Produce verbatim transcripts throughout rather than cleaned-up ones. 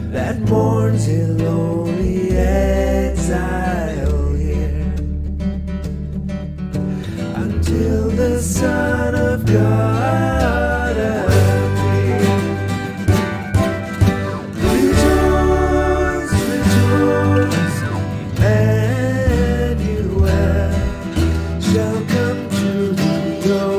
that mourns in lonely exile here, until the Son of God appears. Rejoice, rejoice, Emmanuel shall come to thee, O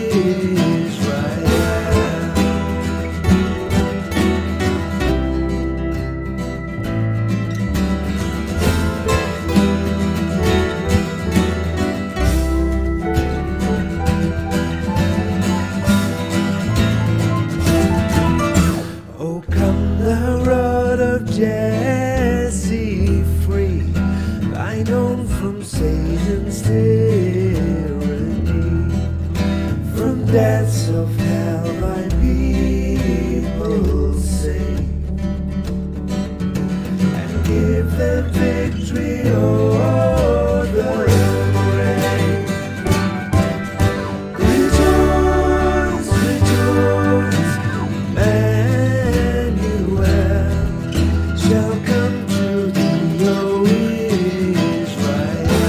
Jesse, free thine own from Satan's tyranny, from deaths of hell thy people save, and give them victory o'er the grave. Rejoice, rejoice, Emmanuel shall come to thee, O Israel.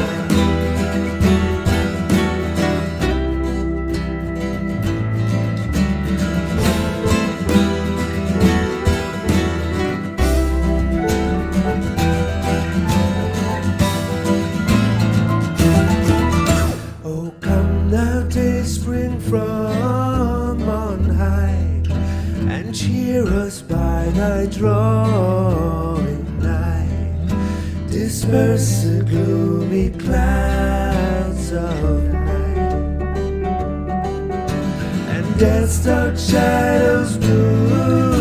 Oh, come thou dayspring from on high, and cheer us by thy drawing nigh. Disperse the gloomy clouds of night, and death's dark shadows move